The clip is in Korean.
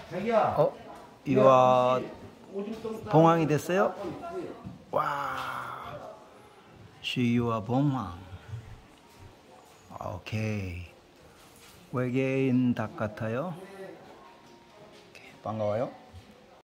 이와 봉황이 됐어요? 와, 시유와 봉황. 오케이. 외계인 닭 같아요. 오케이, 반가워요.